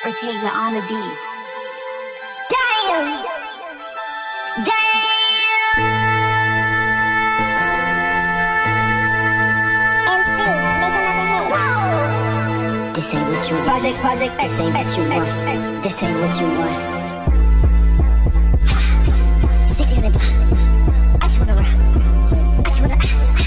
Ortega on the beat. Damn! Damn! MC, make another hit. This ain't what you want. Project, this ain't what you want. This ain't what you want. I just wanna rock. I just wanna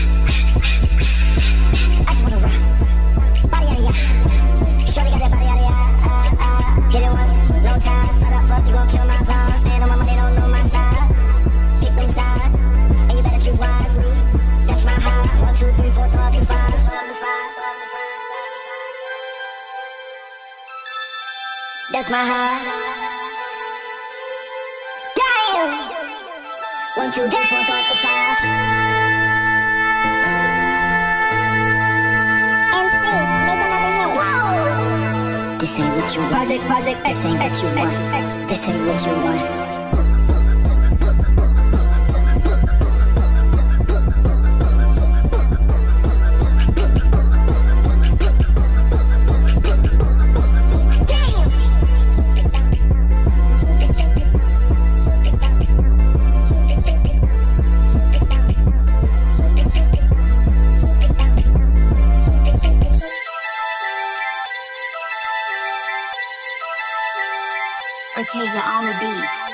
rock. Body out of ya. Shorty got that body out of ya. Hit it once, no time. Set up, fuck, you gon' kill my vibe. Stand on my money, don't know my side. Pick them sides, and you better choose wisely. That's my high. 1, 2, 3, 4, 5, 5. That's my high. Damn! 1, 2, 3, 4, 5. MC, make another hit. Whoa! This ain't what you want. Project, this ain't what you want. This ain't what you want. Ortega on the beat.